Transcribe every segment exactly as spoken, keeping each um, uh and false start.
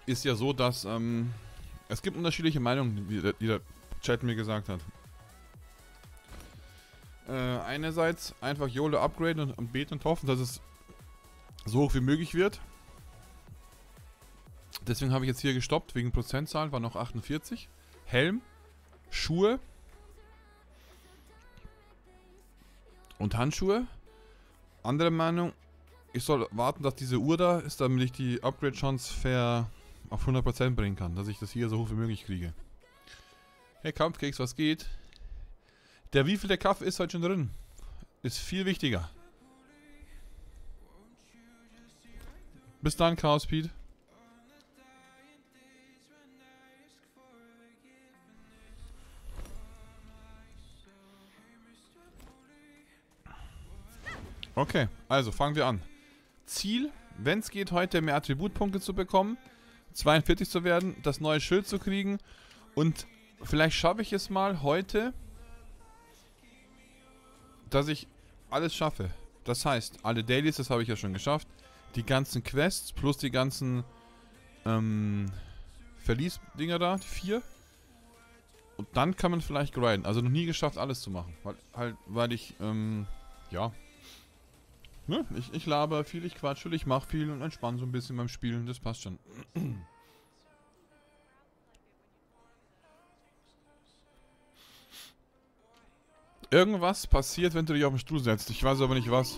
ist ja so, dass ähm, es gibt unterschiedliche Meinungen, wie der, wie der Chat mir gesagt hat. Äh, einerseits einfach YOLO upgraden und, und beten und hoffen, dass es so hoch wie möglich wird. Deswegen habe ich jetzt hier gestoppt, wegen Prozentzahlen, war noch achtundvierzig. Helm, Schuhe und Handschuhe. Andere Meinung, ich soll warten, dass diese Uhr da ist, damit ich die Upgrade-Chance fair auf hundert Prozent bringen kann, dass ich das hier so hoch wie möglich kriege. Hey Kampfkeks, was geht? Der wievielte Kaffee ist heute schon drin? Ist viel wichtiger. Bis dann, Chaos Pete. Okay, also fangen wir an. Ziel, wenn es geht, heute mehr Attributpunkte zu bekommen, zweiundvierzig zu werden, das neue Schild zu kriegen und vielleicht schaffe ich es mal heute, dass ich alles schaffe. Das heißt, alle Dailies, das habe ich ja schon geschafft, die ganzen Quests plus die ganzen ähm, Verlies-Dinger da, die vier. Und dann kann man vielleicht grinden. Also noch nie geschafft, alles zu machen. Weil, halt, weil ich, ähm, ja... Ne? Ich, ich laber viel, ich quatsche, ich mache viel und entspanne so ein bisschen beim Spielen. Das passt schon. Irgendwas passiert, wenn du dich auf den Stuhl setzt. Ich weiß aber nicht was.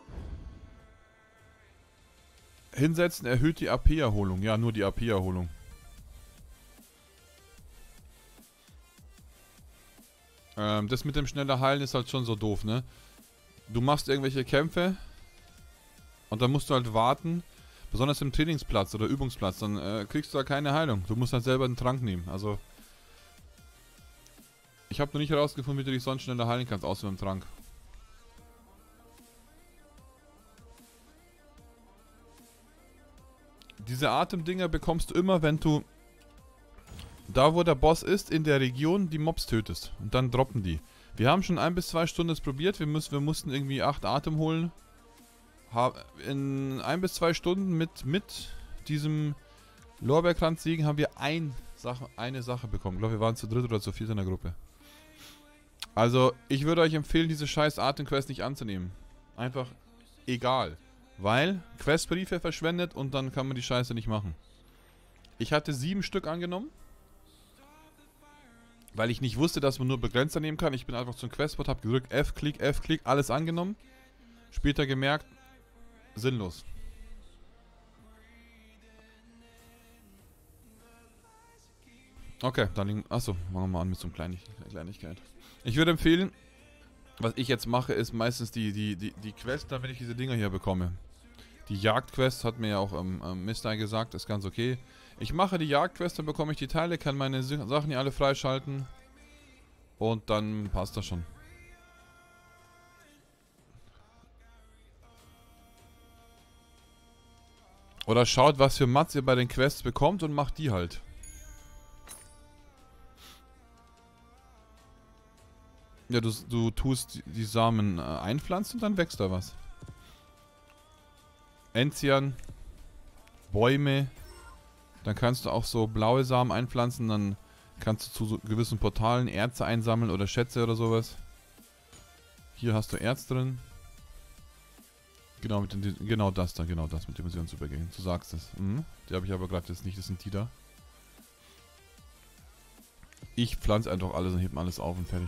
Hinsetzen erhöht die A P-Erholung. Ja, nur die A P-Erholung. Ähm, das mit dem schneller Heilen ist halt schon so doof, ne? Du machst irgendwelche Kämpfe und dann musst du halt warten, besonders im Trainingsplatz oder Übungsplatz, dann äh, kriegst du da keine Heilung. Du musst halt selber einen Trank nehmen. Also, ich habe noch nicht herausgefunden, wie du dich sonst schneller heilen kannst, außer mit dem Trank. Diese Atemdinger bekommst du immer, wenn du da, wo der Boss ist, in der Region die Mobs tötest. Und dann droppen die. Wir haben schon ein bis zwei Stunden das probiert. Wir, müssen, wir mussten irgendwie acht Atem holen. In ein bis zwei Stunden mit, mit diesem Lorbeerkranz-Siegen haben wir ein Sache, eine Sache bekommen. Ich glaube, wir waren zu dritt oder zu viert in der Gruppe. Also, ich würde euch empfehlen, diese scheiß Atemquest nicht anzunehmen. Einfach egal. Weil Questbriefe verschwendet und dann kann man die Scheiße nicht machen. Ich hatte sieben Stück angenommen. Weil ich nicht wusste, dass man nur begrenzt nehmen kann. Ich bin einfach zum Questbot, habe gedrückt F-Klick, F-Klick, alles angenommen. Später gemerkt, sinnlos. Okay, dann... Achso, machen wir mal an mit so einer Kleinig Kleinigkeit. Ich würde empfehlen, was ich jetzt mache, ist meistens die, die, die, die Quest, damit ich diese Dinger hier bekomme. Die Jagdquest hat mir ja auch ähm, ähm, Mister gesagt, ist ganz okay. Ich mache die Jagdquest, dann bekomme ich die Teile, kann meine Sachen hier alle freischalten. Und dann passt das schon. Oder schaut, was für Mats ihr bei den Quests bekommt und macht die halt. Ja, du, du tust die Samen äh, einpflanzen und dann wächst da was. Enzian, Bäume. Dann kannst du auch so blaue Samen einpflanzen, dann kannst du zu so gewissen Portalen Erze einsammeln oder Schätze oder sowas. Hier hast du Erz drin. Genau, mit den, genau das da, genau das mit Dimensionsübergängen. Du sagst es. Mhm. Die habe ich aber gerade jetzt nicht, das sind die da. Ich pflanze einfach alles und hebe alles auf und fertig.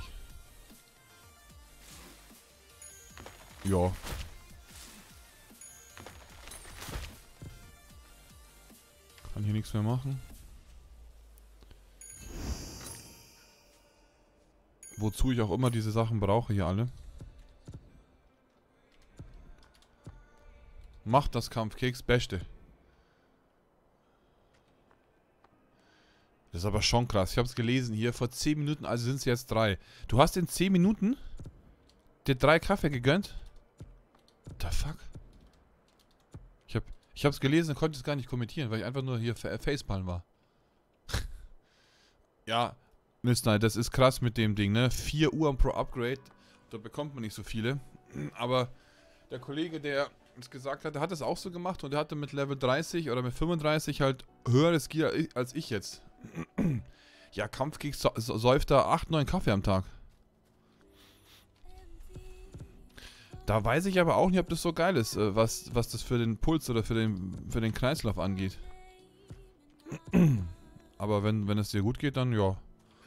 Ja. Kann hier nichts mehr machen. Wozu ich auch immer diese Sachen brauche hier alle. Macht das Kampfkeks Beste. Das ist aber schon krass. Ich habe es gelesen hier vor zehn Minuten, also sind es jetzt drei. Du hast in zehn Minuten dir drei Kaffee gegönnt? What the fuck? Ich habe ich hab's gelesen und konnte es gar nicht kommentieren, weil ich einfach nur hier Facepalm war. Ja, Mister, das ist krass mit dem Ding, ne? vier Uhr pro Upgrade. Da bekommt man nicht so viele. Aber der Kollege, der uns gesagt hat, er hat es auch so gemacht und er hatte mit Level dreißig oder mit fünfunddreißig halt höheres Gear als ich jetzt. Ja, Kampfkeks säuft da acht, neun Kaffee am Tag. Da weiß ich aber auch nicht, ob das so geil ist, was, was das für den Puls oder für den, für den Kreislauf angeht. Aber wenn, wenn es dir gut geht, dann ja.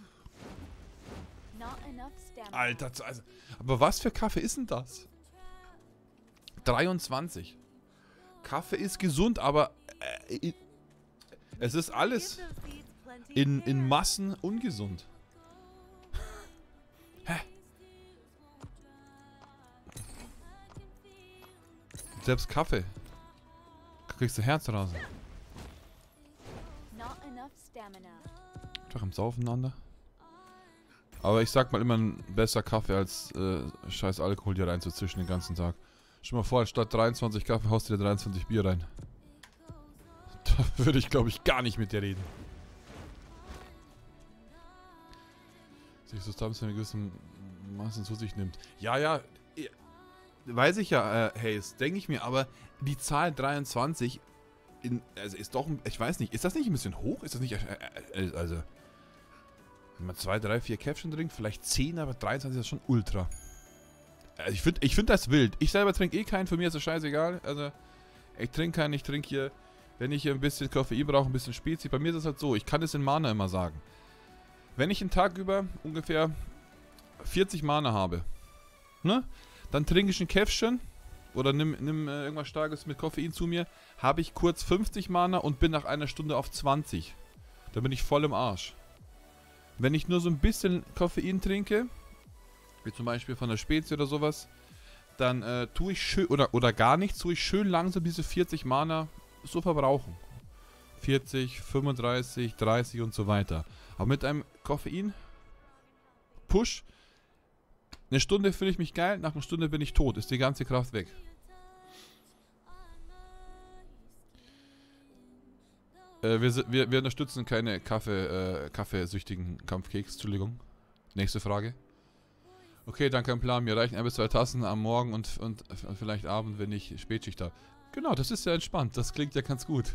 Alter, also, aber was für Kaffee ist denn das? dreiundzwanzig. Kaffee ist gesund, aber äh, es ist alles in, in Massen ungesund. Hä? Selbst Kaffee. Kriegst du Herzrasen. Doch im Saufen einander. Aber ich sag mal immer, ein besser Kaffee als äh, scheiß Alkohol hier reinzuzischen den ganzen Tag. Stell dir mal vor, statt dreiundzwanzig Kaffee haust du dir dreiundzwanzig Bier rein. Da würde ich, glaube ich, gar nicht mit dir reden. Sich so Substanz in einer gewissen Maßen zu sich nimmt. Ja, ja, weiß ich ja, äh, Hayes, denke ich mir, aber die Zahl dreiundzwanzig in, also ist doch, ich weiß nicht, ist das nicht ein bisschen hoch? Ist das nicht, äh, äh, also, wenn man zwei, drei, vier Käffchen trinkt, vielleicht zehn, aber dreiundzwanzig ist das schon ultra. Also ich finde ich find das wild. Ich selber trinke eh keinen, für mich ist das scheißegal. Also, ich trinke keinen, ich trinke hier, wenn ich hier ein bisschen Koffein brauche, ein bisschen Spezi. Bei mir ist es halt so, ich kann es in Mana immer sagen. Wenn ich einen Tag über ungefähr vierzig Mana habe, ne, dann trinke ich ein Käffchen oder nimm, nimm äh, irgendwas Starkes mit Koffein zu mir, habe ich kurz fünfzig Mana und bin nach einer Stunde auf zwanzig. Dann bin ich voll im Arsch. Wenn ich nur so ein bisschen Koffein trinke, wie zum Beispiel von der Spezie oder sowas, dann äh, tue ich schön, oder, oder gar nichts, tue ich schön langsam diese vierzig Mana so verbrauchen. vierzig, fünfunddreißig, dreißig und so weiter. Aber mit einem Koffein-Push, eine Stunde fühle ich mich geil, nach einer Stunde bin ich tot, ist die ganze Kraft weg. Äh, wir, wir, wir unterstützen keine Kaffee, äh, kaffeesüchtigen Kampfkeks, Entschuldigung. Nächste Frage. Okay, danke am Plan. Mir reichen ein bis zwei Tassen am Morgen und, und, und vielleicht Abend, wenn ich Spätschicht habe. Genau, das ist ja entspannt. Das klingt ja ganz gut.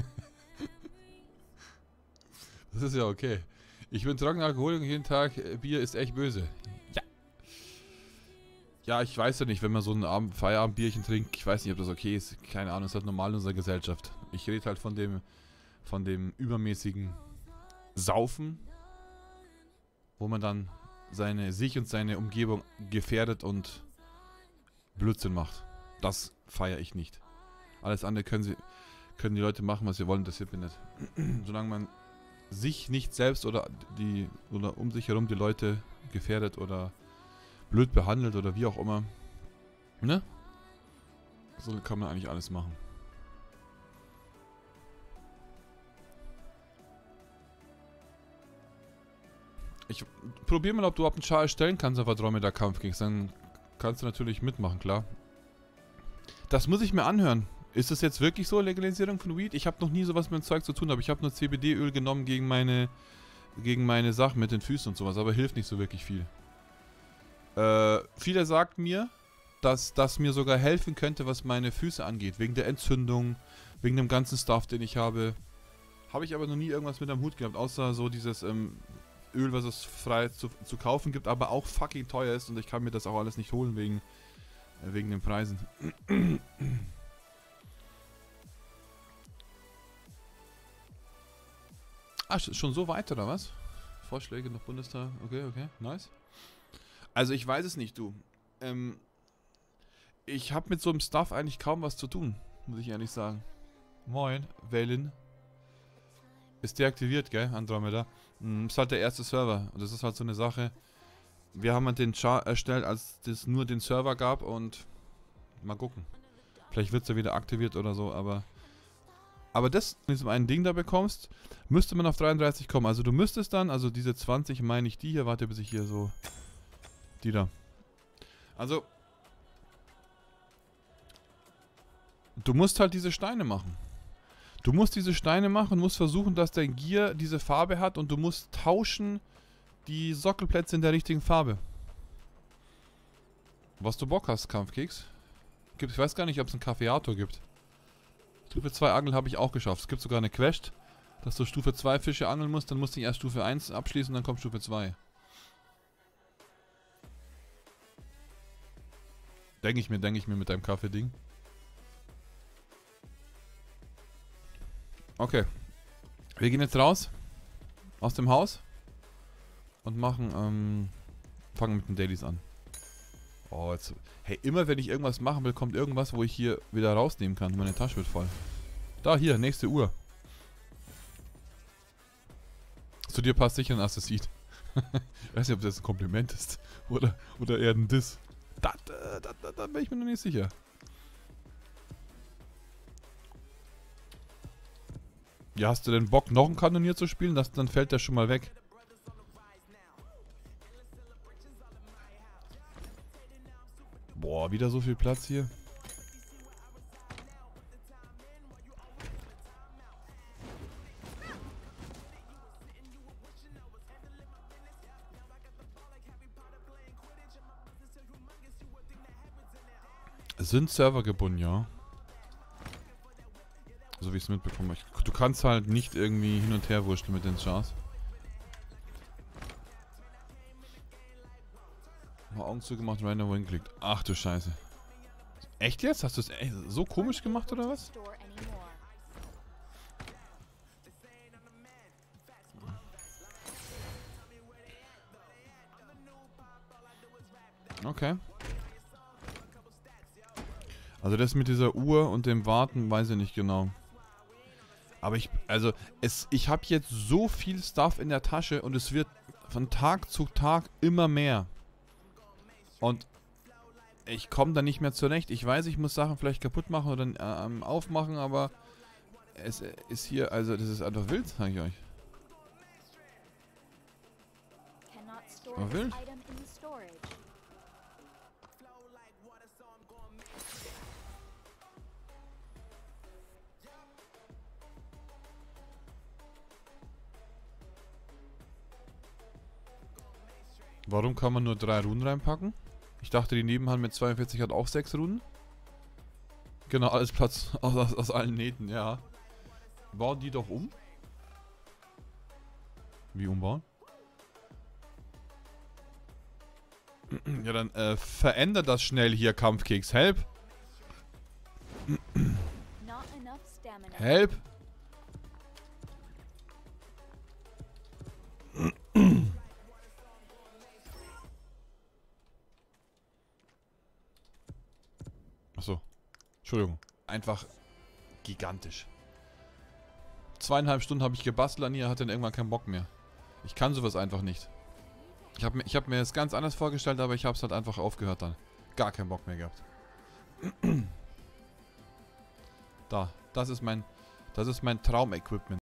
Das ist ja okay. Ich bin trockener Alkoholiker jeden Tag. Bier ist echt böse. Ja. Ja, ich weiß ja nicht, wenn man so ein Abend, Feierabendbierchen trinkt. Ich weiß nicht, ob das okay ist. Keine Ahnung, ist halt normal in unserer Gesellschaft. Ich rede halt von dem, von dem übermäßigen Saufen, wo man dann seine, sich und seine Umgebung gefährdet und Blödsinn macht. Das feiere ich nicht. Alles andere können sie, können die Leute machen, was sie wollen, das interessiert mich nicht. Solange man sich nicht selbst oder die oder um sich herum die Leute gefährdet oder blöd behandelt oder wie auch immer, ne? So kann man eigentlich alles machen. Ich probiere mal, ob du überhaupt einen Char erstellen kannst auf Andromeda Kampfkeks. Dann kannst du natürlich mitmachen, klar. Das muss ich mir anhören. Ist das jetzt wirklich so, Legalisierung von Weed? Ich habe noch nie sowas mit dem Zeug zu tun, aber ich habe nur C B D-Öl genommen gegen meine gegen meine Sachen mit den Füßen und sowas, aber hilft nicht so wirklich viel. Äh, viele sagt mir, dass das mir sogar helfen könnte, was meine Füße angeht, wegen der Entzündung, wegen dem ganzen Stuff, den ich habe. Habe ich aber noch nie irgendwas mit am Hut gehabt, außer so dieses ähm, Öl, was es frei zu, zu kaufen gibt, aber auch fucking teuer ist und ich kann mir das auch alles nicht holen wegen, äh, wegen den Preisen. Ah, schon so weit, oder was? Vorschläge noch Bundestag. Okay, okay, nice. Also ich weiß es nicht, du. Ähm, ich habe mit so einem Stuff eigentlich kaum was zu tun, muss ich ehrlich sagen. Moin, Valen. Ist deaktiviert, gell, Andromeda. Hm, ist halt der erste Server. Und das ist halt so eine Sache. Wir haben halt den Char erstellt, als es nur den Server gab und mal gucken. Vielleicht wird es ja wieder aktiviert oder so, aber... Aber das, wenn du so ein Ding da bekommst, müsste man auf dreiunddreißig kommen. Also du müsstest dann, also diese zwanzig meine ich die hier, warte bis ich hier so... Die da. Also... Du musst halt diese Steine machen. Du musst diese Steine machen, musst versuchen, dass dein Gear diese Farbe hat und du musst tauschen die Sockelplätze in der richtigen Farbe. Was du Bock hast, Kampfkeks. gibt, ich weiß gar nicht, ob es einen Kaffeeator gibt. Stufe zwei Angeln habe ich auch geschafft. Es gibt sogar eine Quest, dass du Stufe zwei Fische angeln musst, dann musst du erst Stufe eins abschließen, dann kommt Stufe zwei. Denke ich mir, denke ich mir mit deinem Kaffee-Ding. Okay. Wir gehen jetzt raus. Aus dem Haus. Und machen, ähm... fangen mit den Dailies an. Oh, jetzt... Hey, immer wenn ich irgendwas machen will, kommt irgendwas, wo ich hier wieder rausnehmen kann. Meine Tasche wird voll. Da, hier, nächste Uhr. Zu dir passt sicher ein Assassin. Ich weiß nicht, ob das ein Kompliment ist. Oder, oder eher ein Diss. Da, da, da, da, da bin ich mir noch nicht sicher. Ja, hast du denn Bock, noch ein Kanonier zu spielen? Das, dann fällt der schon mal weg. Boah, wieder so viel Platz hier. Es sind Server gebunden, ja. So wie ich es mitbekomme. Ich, du kannst halt nicht irgendwie hin und her wurschteln mit den Chars. Mal Augen zugemacht, random win geklickt. Ach du Scheiße. Echt jetzt? Hast du es so komisch gemacht oder was? Okay. Also das mit dieser Uhr und dem Warten weiß ich nicht genau. Aber ich, also, es, ich habe jetzt so viel Stuff in der Tasche und es wird von Tag zu Tag immer mehr. Und ich komme da nicht mehr zurecht. Ich weiß, ich muss Sachen vielleicht kaputt machen oder äh, aufmachen, aber es ist hier, also das ist einfach wild, sage ich euch. Aber wild. Warum kann man nur drei Runen reinpacken? Ich dachte, die Nebenhand mit zweiundvierzig hat auch sechs Runen. Genau, alles Platz aus, aus, aus allen Nähten, ja. Bauen die doch um? Wie umbauen? Ja, dann äh, verändert das schnell hier, Kampfkeks. Help! Help! Achso. Entschuldigung. Einfach gigantisch. Zweieinhalb Stunden habe ich gebastelt an ihr, hatte dann irgendwann keinen Bock mehr. Ich kann sowas einfach nicht. Ich habe mir, ich hab mir das ganz anders vorgestellt, aber ich habe es halt einfach aufgehört dann. Gar keinen Bock mehr gehabt. Da, das ist mein, das ist mein Traumequipment.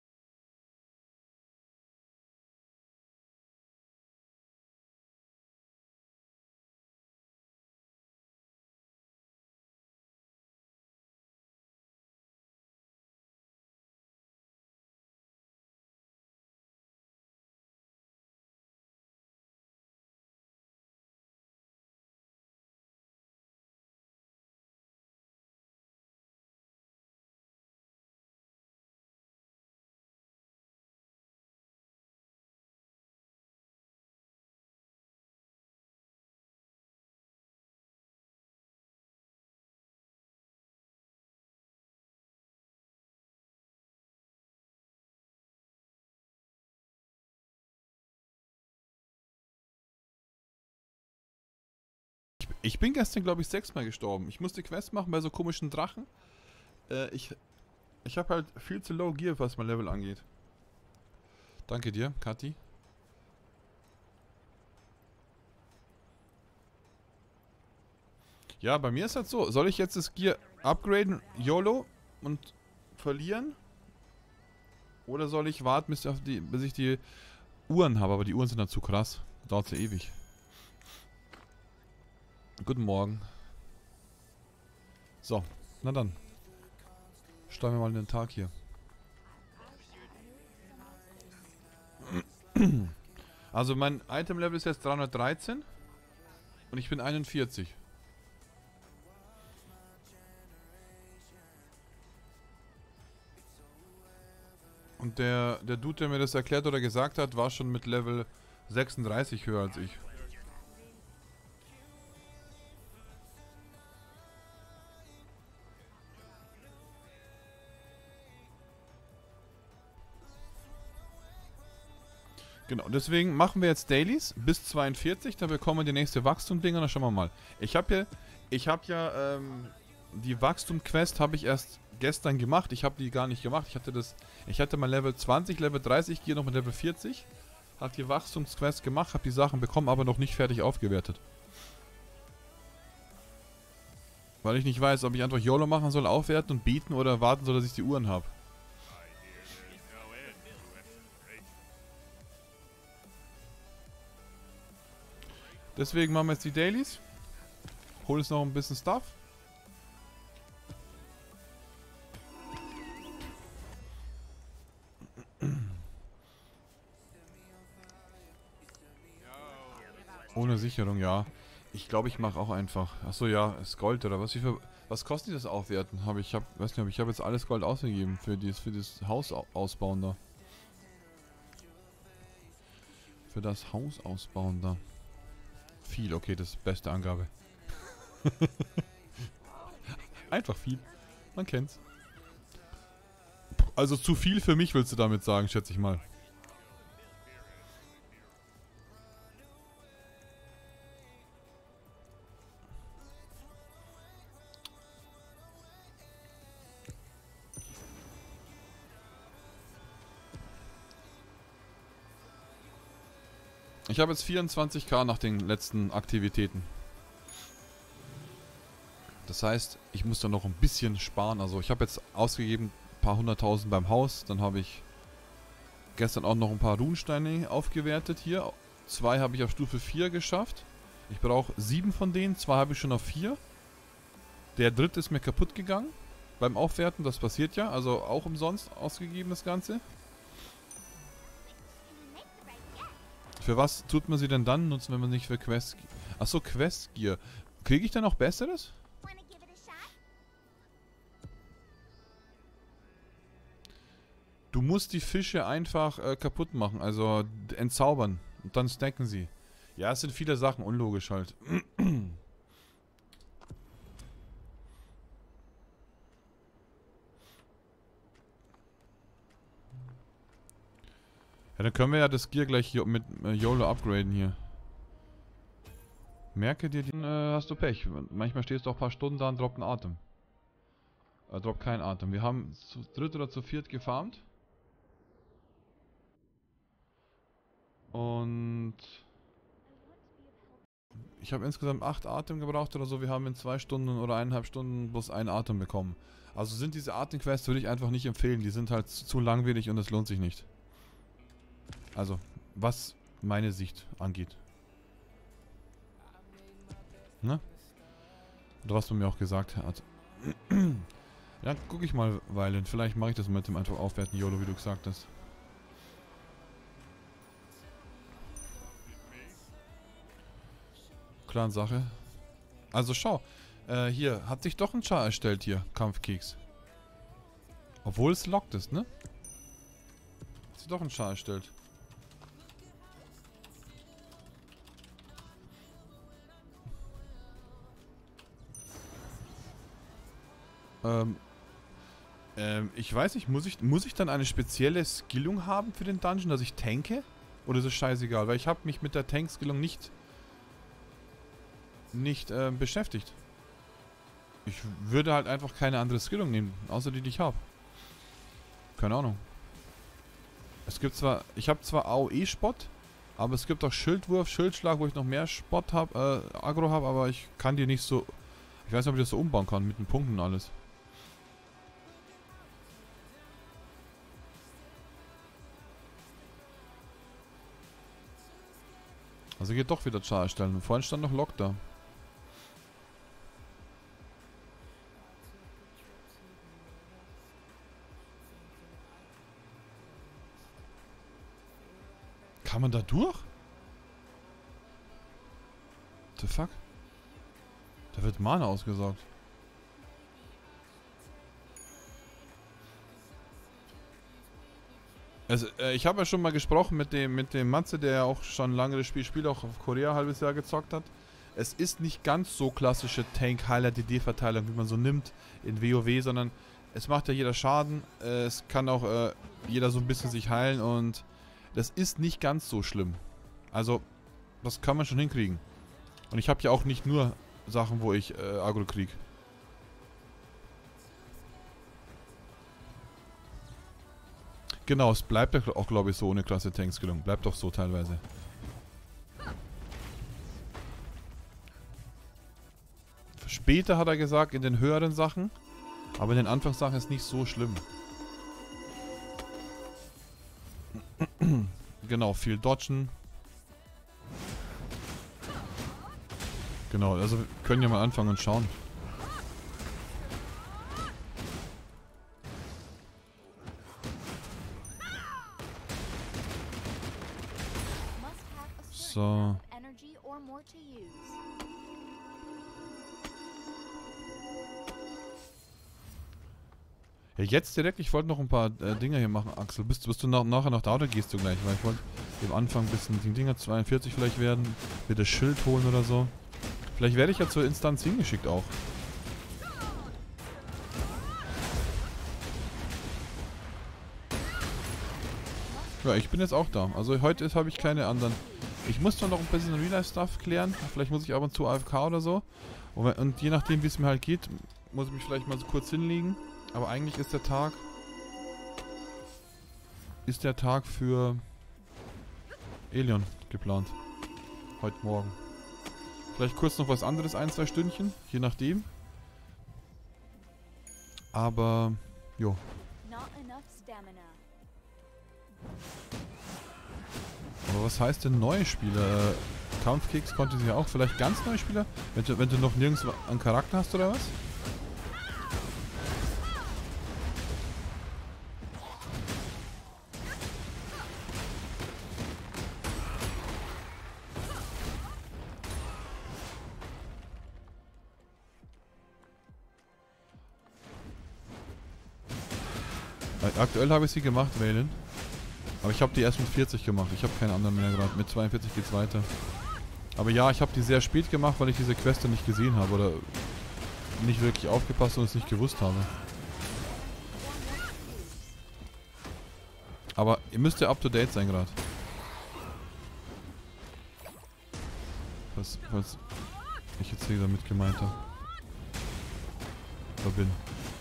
Ich bin gestern, glaube ich, sechsmal gestorben. Ich musste Quest machen bei so komischen Drachen. Äh, ich ich habe halt viel zu low Gear, was mein Level angeht. Danke dir, Kathi. Ja, bei mir ist das so. Soll ich jetzt das Gear upgraden, YOLO, und verlieren? Oder soll ich warten, bis, auf die, bis ich die Uhren habe? Aber die Uhren sind dann zu krass. Dauert ja ewig. Guten Morgen. So, na dann. Starten wir mal in den Tag hier. Also mein Item-Level ist jetzt dreihundertdreizehn. Und ich bin einundvierzig. Und der, der Dude, der mir das erklärt oder gesagt hat, war schon mit Level sechsunddreißig höher als ich. Genau, deswegen machen wir jetzt Dailies bis zweiundvierzig, da bekommen wir die nächste Wachstum-Dinger, dann schauen wir mal. Ich habe ja, ich habe ja, ähm, die Wachstum-Quest habe ich erst gestern gemacht, ich habe die gar nicht gemacht, ich hatte das, ich hatte mal Level zwanzig, Level dreißig, gehe noch mit Level vierzig, habe die Wachstumsquest gemacht, habe die Sachen bekommen, aber noch nicht fertig aufgewertet. Weil ich nicht weiß, ob ich einfach YOLO machen soll, aufwerten und bieten oder warten soll, dass ich die Uhren habe. Deswegen machen wir jetzt die Dailies. Hol jetzt noch ein bisschen Stuff. Ohne Sicherung, ja. Ich glaube, ich mache auch einfach. Achso, ja, ist Gold oder was? Wie viel, was kostet das Aufwerten? Habe ich, hab, weiß nicht, ich habe jetzt alles Gold ausgegeben für dieses, für das Haus ausbauen da. Für das Haus ausbauen da. Viel, okay, das ist beste Angabe. Einfach viel. Man kennt's. Also zu viel für mich willst du damit sagen, schätze ich mal. Ich habe jetzt vierundzwanzigtausend nach den letzten Aktivitäten. Das heißt, ich muss da noch ein bisschen sparen. Also ich habe jetzt ausgegeben ein paar hunderttausend beim Haus. Dann habe ich gestern auch noch ein paar Runensteine aufgewertet hier. Zwei habe ich auf Stufe vier geschafft. Ich brauche sieben von denen. Zwei habe ich schon auf vier. Der dritte ist mir kaputt gegangen beim Aufwerten. Das passiert ja. Also auch umsonst ausgegeben das Ganze. Für was tut man sie denn dann nutzen, wenn man nicht für Quest... Achso, Quest Gear. Kriege ich dann noch Besseres? Du musst die Fische einfach äh, kaputt machen, also entzaubern. Und dann stacken sie. Ja, es sind viele Sachen, unlogisch halt. Ja, dann können wir ja das Gear gleich hier mit äh, YOLO upgraden hier. Merke dir, dann äh, hast du Pech. Manchmal stehst du auch ein paar Stunden da und droppt einen Atem. Äh, droppt keinen Atem. Wir haben zu dritt oder zu viert gefarmt. Und ich habe insgesamt acht Atem gebraucht oder so. Wir haben in zwei Stunden oder eineinhalb Stunden bloß einen Atem bekommen. Also sind diese Atemquests, würde ich einfach nicht empfehlen. Die sind halt zu langwierig und es lohnt sich nicht. Also, was meine Sicht angeht. Ne? Oder was man mir auch gesagt hat. Ja, guck ich mal, Weilen. Vielleicht mache ich das mit dem einfach aufwerten, YOLO, wie du gesagt hast. Klare Sache. Also schau. Äh, hier, hat sich doch ein Char erstellt hier, Kampfkeks. Obwohl es locked ist, ne? Hat sich doch ein Char erstellt. Ähm, ähm, ich weiß nicht, muss ich, muss ich dann eine spezielle Skillung haben für den Dungeon, dass ich tanke? Oder ist es scheißegal? Weil ich habe mich mit der Tank-Skillung nicht, nicht äh, beschäftigt. Ich würde halt einfach keine andere Skillung nehmen, außer die, die ich habe. Keine Ahnung. Es gibt zwar, ich habe zwar A O E-Spot, aber es gibt auch Schildwurf, Schildschlag, wo ich noch mehr Spot habe, äh, Agro habe, aber ich kann die nicht so, ich weiß nicht, ob ich das so umbauen kann, mit den Punkten und alles. Also geht doch wieder Char erstellen. Vorhin stand noch Lock da. Kann man da durch? The fuck? Da wird Mana ausgesaugt. Also, äh, ich habe ja schon mal gesprochen mit dem, mit dem Matze, der ja auch schon lange das Spiel spielt, auch auf Korea ein halbes Jahr gezockt hat. Es ist nicht ganz so klassische Tank-Highlight-D D-Verteilung, wie man so nimmt in WoW, sondern es macht ja jeder Schaden. Äh, es kann auch äh, jeder so ein bisschen sich heilen und das ist nicht ganz so schlimm. Also, das kann man schon hinkriegen. Und ich habe ja auch nicht nur Sachen, wo ich äh, Agro krieg. Genau, es bleibt ja auch, glaube ich, so ohne klasse Tanks gelungen. Bleibt doch so teilweise. Später hat er gesagt, in den höheren Sachen. Aber in den Anfangssachen ist nicht so schlimm. Genau, viel dodgen. Genau, also wir können ja mal anfangen und schauen. So. Ja, jetzt direkt, ich wollte noch ein paar äh, Dinger hier machen, Axel. Bist, bist du nach, nachher noch da oder gehst du gleich? Weil ich wollte im Anfang ein bisschen die Dinger zweiundvierzig vielleicht werden, mir das Schild holen oder so. Vielleicht werde ich ja zur Instanz hingeschickt auch. Ja, ich bin jetzt auch da. Also heute habe ich keine anderen. Ich muss zwar noch ein bisschen Real-Life-Stuff klären. Vielleicht muss ich ab und zu A F K oder so. Und, und je nachdem, wie es mir halt geht, muss ich mich vielleicht mal so kurz hinlegen. Aber eigentlich ist der Tag... Ist der Tag für... Elion geplant. Heute Morgen. Vielleicht kurz noch was anderes, ein, zwei Stündchen. Je nachdem. Aber... Jo. Aber was heißt denn neue Spieler? Kampfkeks konnte sie ja auch. Vielleicht ganz neue Spieler? Wenn du, wenn du noch nirgends einen Charakter hast oder was? Aktuell habe ich sie gemacht, Wählen. Aber ich habe die erst mit vierzig gemacht. Ich habe keine anderen mehr gerade. Mit zweiundvierzig geht's weiter. Aber ja, ich habe die sehr spät gemacht, weil ich diese Queste nicht gesehen habe. Oder nicht wirklich aufgepasst und es nicht gewusst habe. Aber ihr müsst ja up to date sein gerade. Was, was ich jetzt hier damit gemeint habe. Da bin.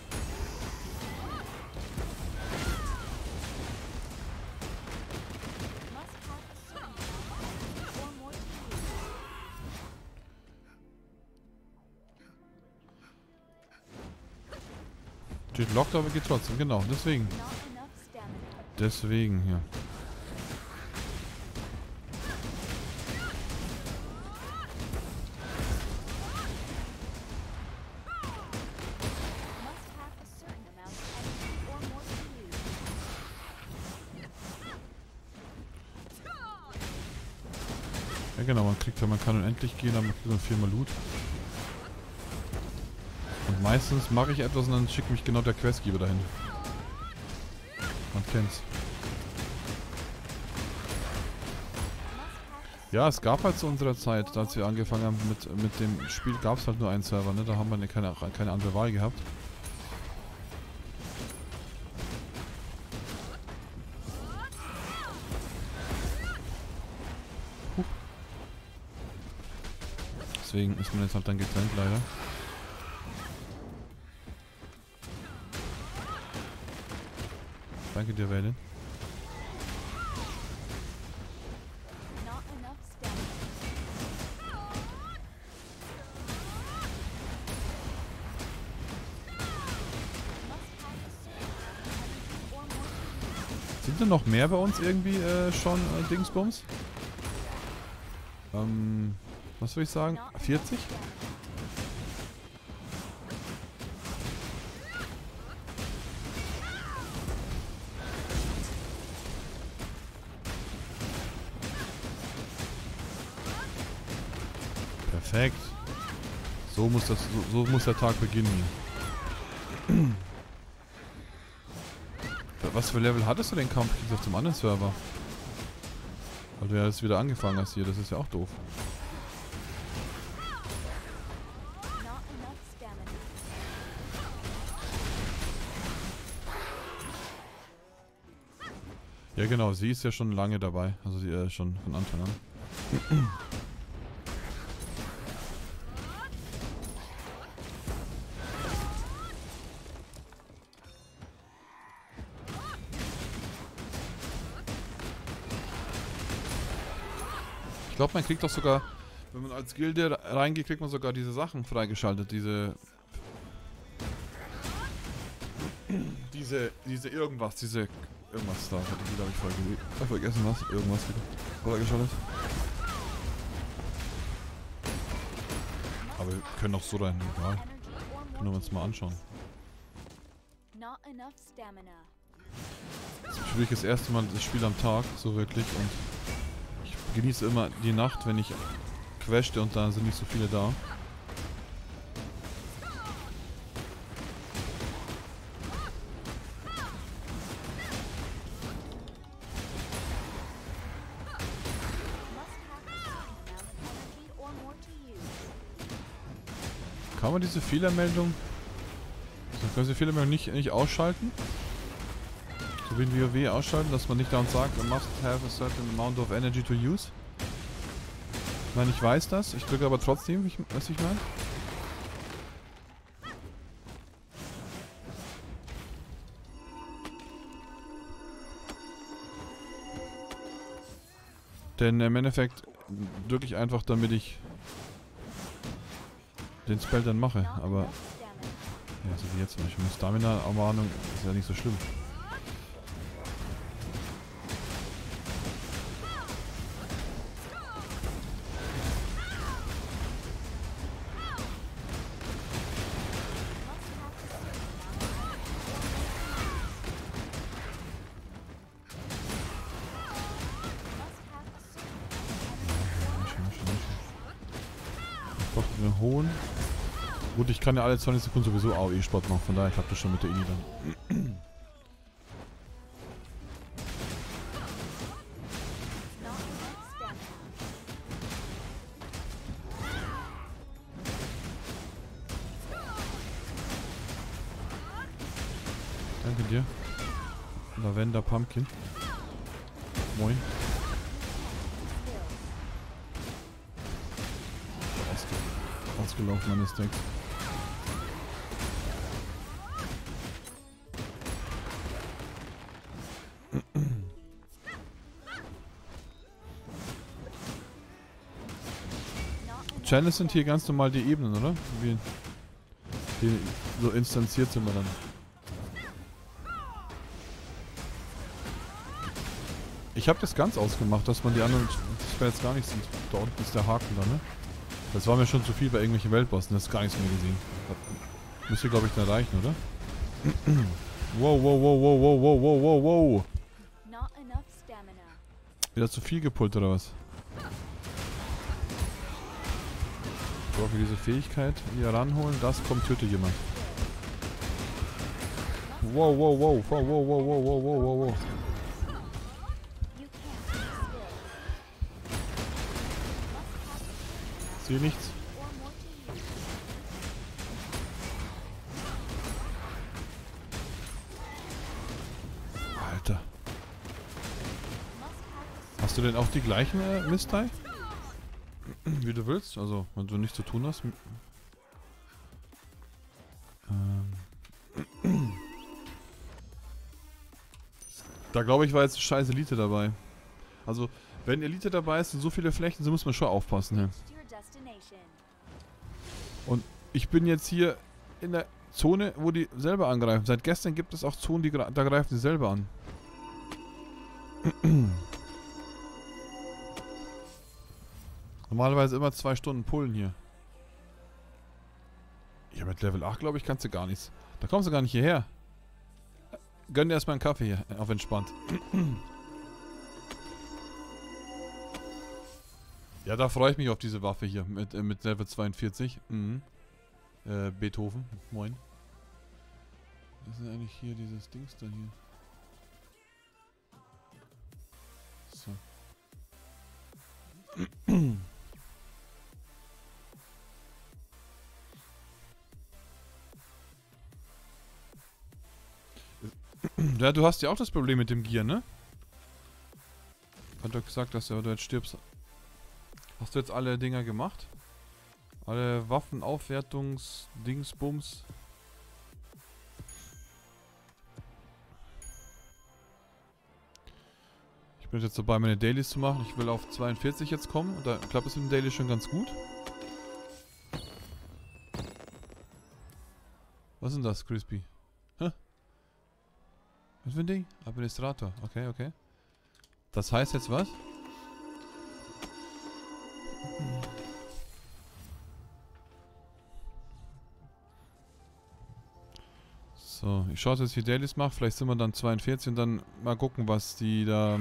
Steht locked, aber geht trotzdem, genau, deswegen. Deswegen, ja. Ja genau, man kriegt, wenn man kann unendlich gehen, dann kriegt man viermal Loot. Und meistens mache ich etwas und dann schickt mich genau der Questgeber dahin. Man kennt's. Ja, es gab halt zu unserer Zeit, als wir angefangen haben mit, mit dem Spiel, gab es halt nur einen Server, ne? Da haben wir keine, keine andere Wahl gehabt. Huch. Deswegen ist man jetzt halt dann getrennt, leider. Danke dir, Wählen. Sind denn noch mehr bei uns irgendwie äh, schon äh, Dingsbums? Ähm, was soll ich sagen? vierzig? Perfekt. So muss das, so, so muss der Tag beginnen. Was für Level hattest du den Kampfkriegs auf dem anderen Server? Weil du ja jetzt wieder angefangen hast hier, das ist ja auch doof. Ja genau, sie ist ja schon lange dabei. Also sie ist schon von Anfang an. Ich glaube, man kriegt doch sogar, wenn man als Gilde reingeht, kriegt man sogar diese Sachen freigeschaltet. Diese... Diese, diese irgendwas, diese... Irgendwas da, hatte ich wieder, hab ich voll gelesen. Ich hab vergessen was, irgendwas wieder freigeschaltet. Aber wir können auch so rein, egal. Können wir uns mal anschauen. Jetzt spiele ich das erste Mal das Spiel am Tag, so wirklich, und ich genieße immer die Nacht, wenn ich quetschte und da sind nicht so viele da. Kann man diese Fehlermeldung, also können Sie Fehlermeldung nicht, nicht ausschalten? So wie in WoW ausschalten, dass man nicht da und sagt, man must have a certain amount of energy to use. Ich meine, ich weiß das, ich drücke aber trotzdem, ich, was ich meine. Denn im Endeffekt drücke ich einfach, damit ich den Spell dann mache, aber ja, so wie jetzt zum Beispiel. Mit Stamina-Ermahnung ist ja nicht so schlimm. Ich brauche einen hohen. Gut, ich kann ja alle zwanzig Sekunden sowieso A O E-Sport machen, von daher klappt das schon mit der Ini dann. Danke dir. Lavender Pumpkin. Moin. Ausge ausgelaufen, meine Stacks. Channels sind hier ganz normal die Ebenen, oder? Wie die so instanziert sind wir dann. Ich habe das ganz ausgemacht, dass man die anderen Spells gar nicht sieht. Da unten ist der Haken da, ne? Das war mir schon zu viel bei irgendwelchen Weltbossen, das ist gar nichts mehr gesehen. Das müsste, glaube ich, dann reichen, oder? Wow, wow, wow, wow, wow, wow, wow, wow, wow. Wieder zu viel gepult, oder was? Ich brauche diese Fähigkeit hier ranholen, das kommt, töte jemand. Wow, wow, wow, wow, wow, wow, wow, wow, wow, wow, wow. Sehe nichts. Alter. Hast du denn auch die gleichen äh, Mistei? Wie du willst, also wenn du nichts zu tun hast. Ähm. Da glaube ich war jetzt scheiß Elite dabei. Also wenn Elite dabei ist und so viele Flächen, so muss man schon aufpassen. Ja. Und ich bin jetzt hier in der Zone, wo die selber angreifen. Seit gestern gibt es auch Zonen, die da greifen sie selber an. Normalerweise immer zwei Stunden pullen hier. Ja, mit Level acht, glaube ich, kannst du gar nichts. Da kommst du gar nicht hierher. Gönn dir erstmal einen Kaffee hier, auf entspannt. Ja, da freue ich mich auf diese Waffe hier mit, äh, mit Level zweiundvierzig. Mhm. Äh, Beethoven. Moin. Was ist denn eigentlich hier dieses Dings da hier? Ja, du hast ja auch das Problem mit dem Gear, ne? Hat doch gesagt, dass du jetzt stirbst. Hast du jetzt alle Dinger gemacht? Alle Waffenaufwertungs-Dingsbums? Ich bin jetzt dabei, meine Dailies zu machen. Ich will auf zweiundvierzig jetzt kommen. Und da klappt es im Daily schon ganz gut. Was ist denn das, Crispy? Hä? Was für ein Ding? Administrator. Okay, okay. Das heißt jetzt was? So, ich schaue, dass ich die Dailies mache. Vielleicht sind wir dann zweiundvierzig und dann mal gucken, was die da...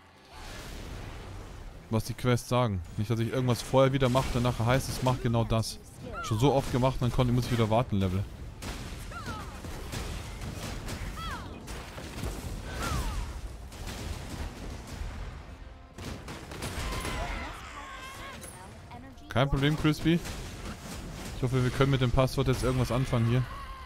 was die Quests sagen. Nicht, dass ich irgendwas vorher wieder mache, dann nachher heißt es, mach genau das. Schon so oft gemacht, dann konnte, muss ich wieder warten, Level. Kein Problem, Crispy. Ich hoffe, wir können mit dem Passwort jetzt irgendwas anfangen hier.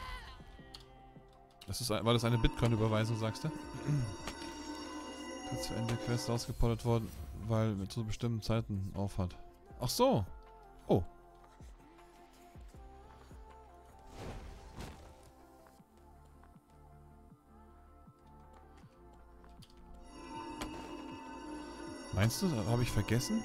Das ist, war das eine Bitcoin-Überweisung, sagst du? Kurz vor Ende der Quest ausgepottert worden, weil mit so bestimmten Zeiten aufhat. Ach so. Oh. Meinst du, habe ich vergessen?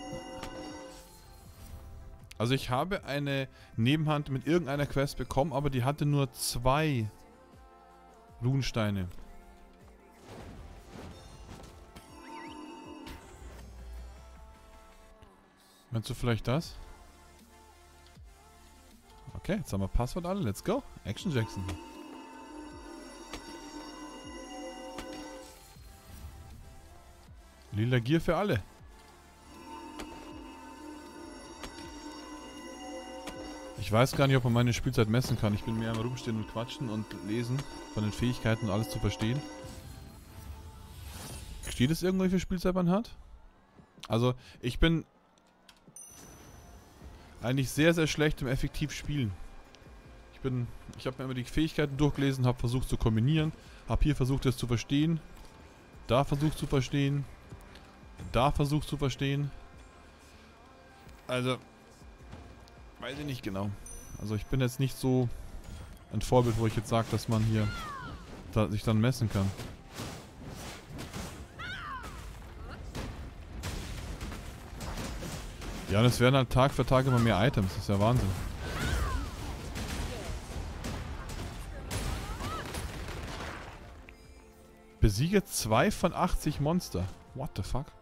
Also ich habe eine Nebenhand mit irgendeiner Quest bekommen, aber die hatte nur zwei Runensteine. Meinst du vielleicht das? Okay, jetzt haben wir Passwort alle. Let's go. Action Jackson. Lila Gear für alle. Ich weiß gar nicht, ob man meine Spielzeit messen kann. Ich bin mehr am Rumstehen und Quatschen und Lesen von den Fähigkeiten und alles zu verstehen. Steht es irgendwo, wie viel Spielzeit man hat? Also, ich bin eigentlich sehr, sehr schlecht im effektiv Spielen. Ich bin, ich habe mir immer die Fähigkeiten durchgelesen, habe versucht zu kombinieren, habe hier versucht, es zu verstehen, da versucht zu verstehen, da versucht zu verstehen. Also, weiß ich nicht genau. Also ich bin jetzt nicht so ein Vorbild, wo ich jetzt sage, dass man hier da sich dann messen kann. Ja, und es werden halt Tag für Tag immer mehr Items. Das ist ja Wahnsinn. Besiege zwei von achtzig Monster. What the fuck?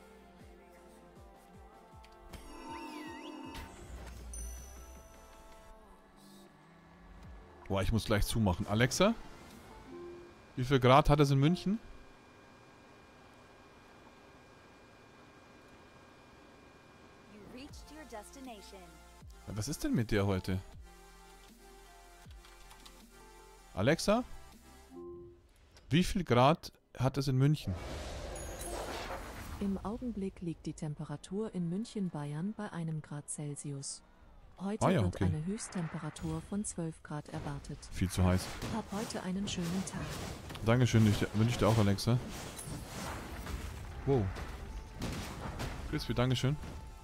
Boah, ich muss gleich zumachen. Alexa? Wie viel Grad hat es in München? Was ist denn mit der heute? Alexa? Wie viel Grad hat es in München? Im Augenblick liegt die Temperatur in München, Bayern bei einem Grad Celsius. Heute ah ja, wird okay. eine Höchsttemperatur von zwölf Grad erwartet. Viel zu heiß. Hab heute einen schönen Tag. Dankeschön, ich wünsche ich dir auch, Alexa. Wow. Crispy, Dankeschön.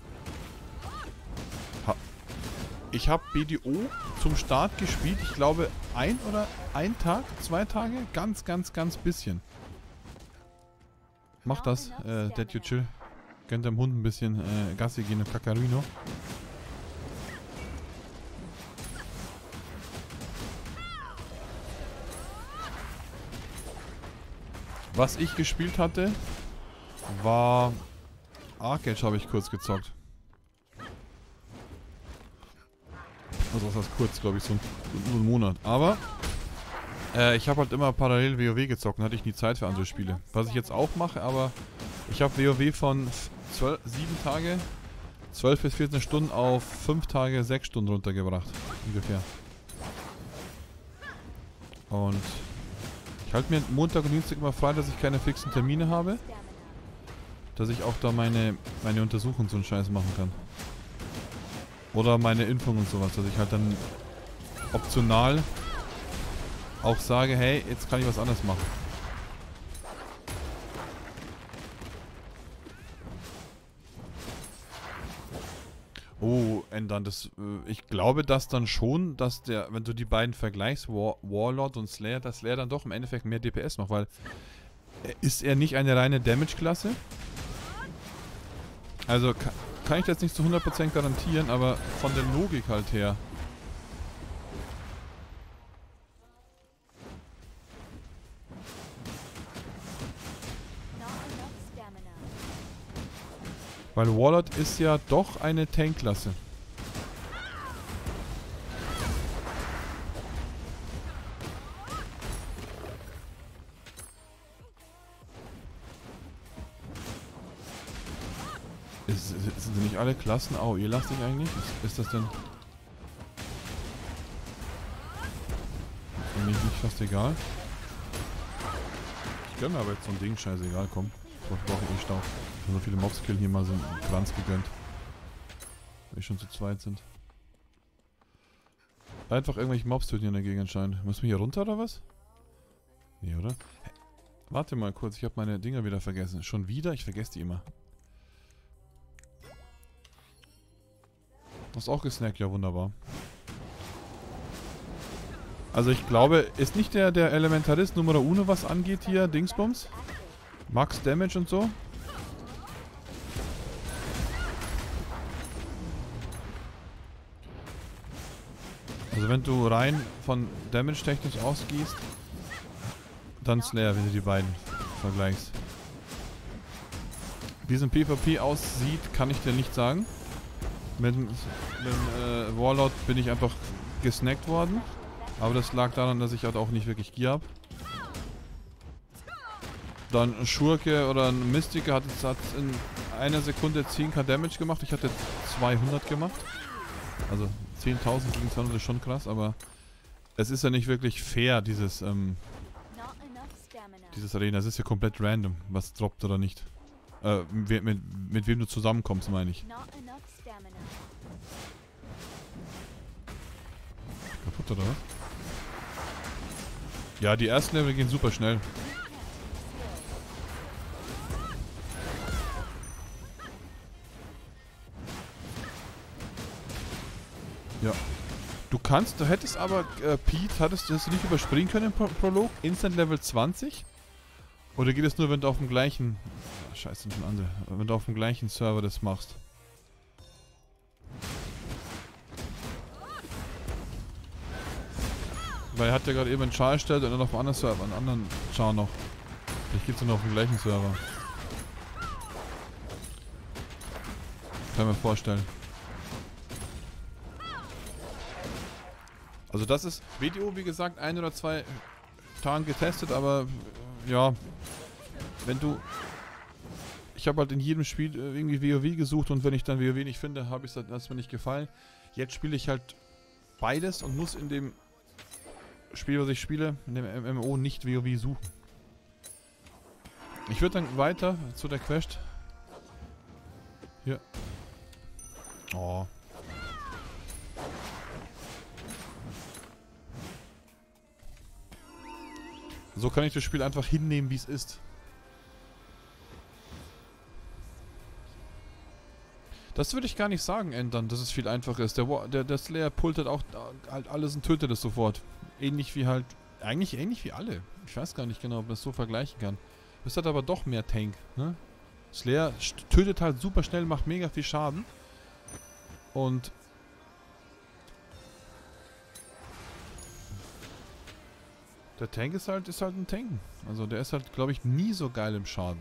Ha ich habe B D O zum Start gespielt. Ich glaube, ein oder ein Tag, zwei Tage. Ganz, ganz, ganz bisschen. Mach das, äh, Dead You Chill. Gönnt dem Hund ein bisschen äh, Gassi gehen im Kakarino. Was ich gespielt hatte, war Arcade, habe ich kurz gezockt. Also was heißt kurz, glaube ich, so einen Monat. Aber äh, ich habe halt immer parallel WoW gezockt und hatte ich nie Zeit für andere Spiele. Was ich jetzt auch mache, aber ich habe WoW von zwölf, sieben Tage, zwölf bis vierzehn Stunden auf fünf Tage, sechs Stunden runtergebracht. Ungefähr. Und ich halte mir Montag und Dienstag immer frei, dass ich keine fixen Termine habe. Dass ich auch da meine, meine Untersuchung und so einen Scheiß machen kann. Oder meine Impfung und sowas. Dass ich halt dann optional auch sage, hey, jetzt kann ich was anderes machen. Oh, ändern. Das, äh, ich glaube, dass dann schon, dass der, wenn du die beiden vergleichst, War, Warlord und Slayer, dass Slayer dann doch im Endeffekt mehr D P S macht, weil äh, ist er nicht eine reine Damage-Klasse? Also kann, kann ich jetzt nicht zu hundert Prozent garantieren, aber von der Logik halt her. Weil Warlord ist ja doch eine Tank-Klasse. Ist, sind sie nicht alle Klassen A O E-lastig eigentlich? Ist, ist das denn... Ist mir nicht fast egal. Ich gönn mir aber jetzt so ein Ding, scheißegal, komm. Ich brauche eh Stau. So viele Mobs killen, hier mal so einen Kranz gegönnt. Weil wir schon zu zweit sind. Einfach irgendwelche Mobs töten hier in der Gegend anscheinend. Müssen wir hier runter oder was? Nee, oder? Hä? Warte mal kurz, ich habe meine Dinger wieder vergessen. Schon wieder? Ich vergesse die immer. Hast auch gesnackt? Ja, wunderbar. Also ich glaube, ist nicht der, der Elementarist Numero Uno, was angeht hier, Dingsbums? Max Damage und so? Also wenn du rein von Damage technisch ausgehst, dann Slayer, wenn du die beiden vergleichst. Wie es im PvP aussieht, kann ich dir nicht sagen. Mit dem äh, Warlord bin ich einfach gesnackt worden. Aber das lag daran, dass ich halt auch nicht wirklich Gear habe. Dann ein Schurke oder ein Mystiker hat, hat in einer Sekunde zehn K Damage gemacht. Ich hatte zweihundert gemacht. Also zehntausend gegen zweihundert ist schon krass, aber es ist ja nicht wirklich fair, dieses, ähm, dieses Arena. Es ist ja komplett random, was droppt oder nicht. Äh, mit, mit, mit wem du zusammenkommst, meine ich. Kaputt oder was? Ja, die ersten Level gehen super schnell. Ja. Du kannst, du hättest aber, äh, Pete, hattest, hast du nicht überspringen können im Pro Prolog? Instant Level zwanzig? Oder geht es nur, wenn du auf dem gleichen... Oh, scheiße, schon andere. Wenn du auf dem gleichen Server das machst? Weil er hat ja gerade eben einen Char erstellt und dann auf einem anderen Server, einen anderen Char noch. Vielleicht gibt es nur auf dem gleichen Server. Kann ich mir vorstellen. Also das ist W D O, wie gesagt, ein oder zwei Tagen getestet, aber ja, wenn du... Ich habe halt in jedem Spiel irgendwie WoW gesucht und wenn ich dann WoW nicht finde, habe ich es, hat es mir nicht gefallen. Jetzt spiele ich halt beides und muss in dem Spiel, was ich spiele, in dem M M O nicht WoW suchen. Ich würde dann weiter zu der Quest. Hier. Oh. So kann ich das Spiel einfach hinnehmen, wie es ist. Das würde ich gar nicht sagen, ändern, dass es viel einfacher ist. Der, der, der Slayer pullt halt auch halt alles und tötet es sofort. Ähnlich wie halt... Eigentlich ähnlich wie alle. Ich weiß gar nicht genau, ob man das so vergleichen kann. Es hat aber doch mehr Tank, ne? Slayer tötet halt super schnell, macht mega viel Schaden. Und... Der Tank ist halt, ist halt ein Tank. Also der ist halt, glaube ich, nie so geil im Schaden.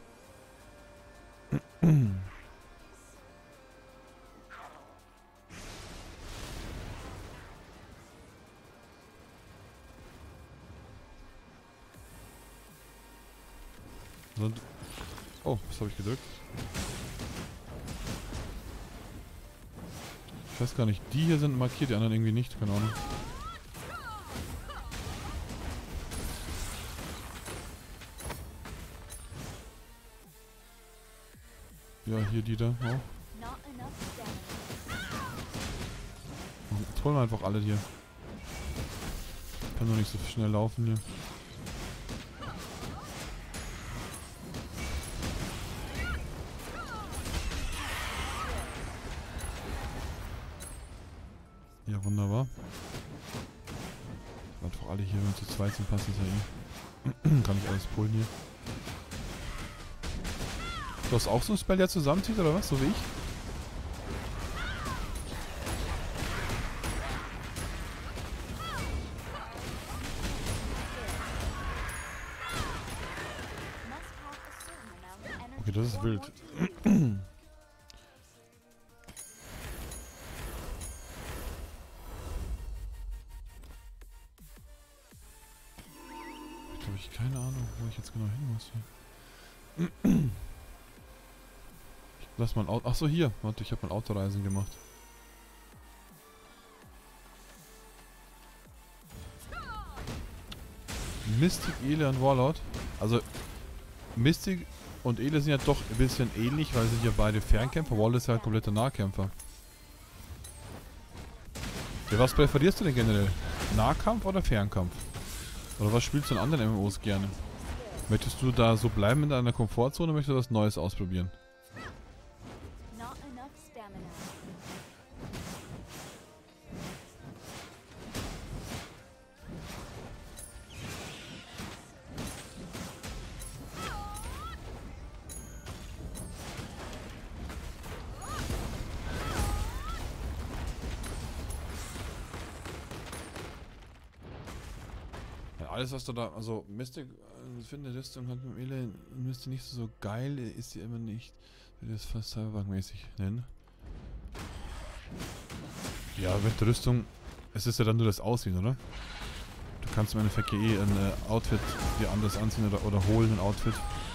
Und oh, was habe ich gedrückt? Ich weiß gar nicht. Die hier sind markiert, die anderen irgendwie nicht. Keine Ahnung. Ja, hier die da. Oh. Jetzt holen wir einfach alle hier. Kann doch nicht so schnell laufen hier. Wunderbar. Einfach alle hier, wenn wir zu zweit sind, passt das ja eh. Kann ich alles pullen hier. Du hast auch so ein Spell, der zusammenzieht, oder was? So wie ich? Okay, das ist wild. Jetzt habe ich keine Ahnung, wo ich jetzt genau hin muss hier. Ich lass mal ein Auto. Achso, hier. Warte, ich habe mal Autoreisen gemacht. Mystic, Ele und Warlord. Also, Mystic und Ele sind ja doch ein bisschen ähnlich, weil sie sind ja beide Fernkämpfer. Warlord ist ja ein kompletter Nahkämpfer. Ja, was präferierst du denn generell? Nahkampf oder Fernkampf? Oder was spielst du in anderen M M Os gerne? Möchtest du da so bleiben in deiner Komfortzone oder möchtest du was Neues ausprobieren? Alles was du da, also Mystic, äh, finde Rüstung hat mit Ele müsste nicht so geil, ist sie immer nicht, würde das fast Cyberpunk-mäßig nennen. Ja, mit der Rüstung, es ist ja dann nur das Aussehen, oder? Du kannst im Endeffekt eh ein äh, Outfit dir anders anziehen oder, oder holen, ein Outfit.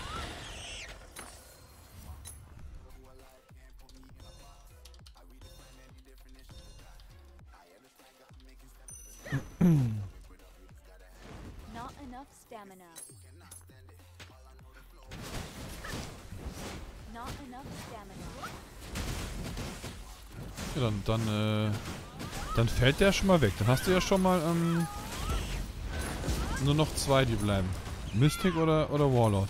Ja, dann, dann, äh, dann fällt der schon mal weg. Dann hast du ja schon mal, ähm, nur noch zwei, die bleiben. Mystic oder, oder Warlord.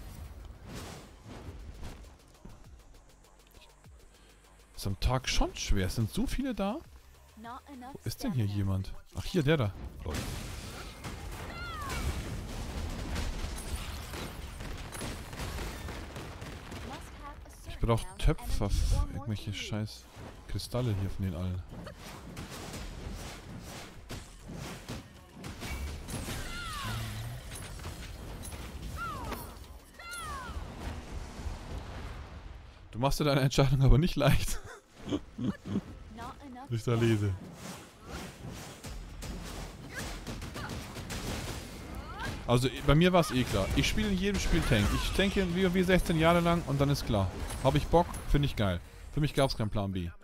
Ist am Tag schon schwer. Es sind so viele da. Wo ist denn hier jemand? Ach, hier, der da. Leute. Ich brauche Töpfer, irgendwelche scheiß Kristalle hier von den allen. Du machst dir deine Entscheidung aber nicht leicht. Ich da lese. Also bei mir war es eh klar. Ich spiele in jedem Spiel Tank. Ich tanke in WoW sechzehn Jahre lang und dann ist klar. Habe ich Bock, finde ich geil. Für mich gab es keinen Plan B.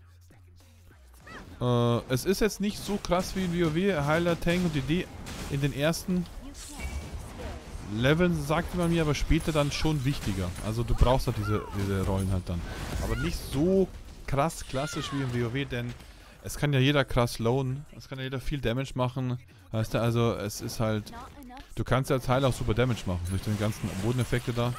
Äh, es ist jetzt nicht so krass wie in WoW, Heiler, Tank und D D in den ersten Leveln, sagt man mir, aber später dann schon wichtiger. Also du brauchst halt diese, diese Rollen halt dann. Aber nicht so krass klassisch wie in WoW, denn es kann ja jeder krass lowen. Es kann ja jeder viel Damage machen. Weißt du, also es ist halt... Du kannst ja als Heiler auch super Damage machen, durch den ganzen Bodeneffekte da.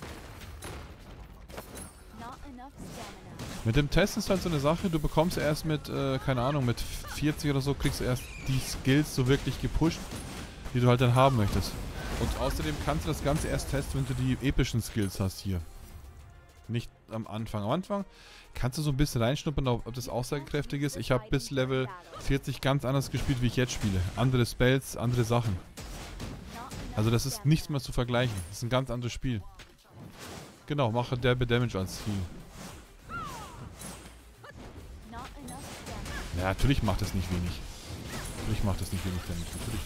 Mit dem Test ist halt so eine Sache, du bekommst erst mit, äh, keine Ahnung, mit vierzig oder so, kriegst du erst die Skills so wirklich gepusht, die du halt dann haben möchtest. Und außerdem kannst du das Ganze erst testen, wenn du die epischen Skills hast hier. Nicht am Anfang. Am Anfang kannst du so ein bisschen reinschnuppern, ob das aussagekräftig ist. Ich habe bis Level vierzig ganz anders gespielt, wie ich jetzt spiele. Andere Spells, andere Sachen. Also das ist nichts mehr zu vergleichen. Das ist ein ganz anderes Spiel. Genau, mache derbe Damage als Ziel. Ja, natürlich macht das nicht wenig. Natürlich macht das nicht wenig Damage. Natürlich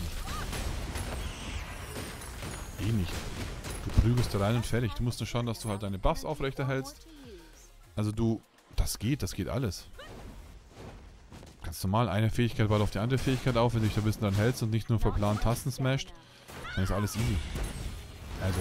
nicht. Eh nicht. Du prügelst da rein und fertig. Du musst nur schauen, dass du halt deine Buffs aufrechterhältst. Also du... Das geht, das geht alles. Ganz normal, eine Fähigkeit baut auf die andere Fähigkeit auf, wenn du dich da ein bisschen dran hältst und nicht nur verplant Tasten smasht. Dann ist alles easy. Also...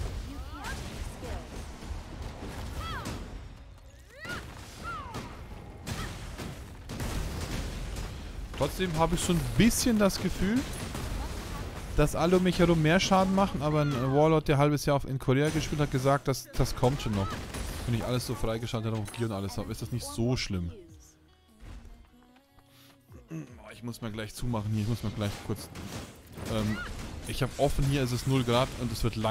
Trotzdem habe ich so ein bisschen das Gefühl, dass alle um mich herum mehr Schaden machen, aber ein Warlord, der ein halbes Jahr in Korea gespielt hat, gesagt, dass das kommt schon noch. Wenn ich alles so freigeschaltet habe, Gear und alles habe, ist das nicht so schlimm. Ich muss mal gleich zumachen hier. Ich muss mal gleich kurz... Ähm, ich habe offen hier, es ist null Grad und es wird lang.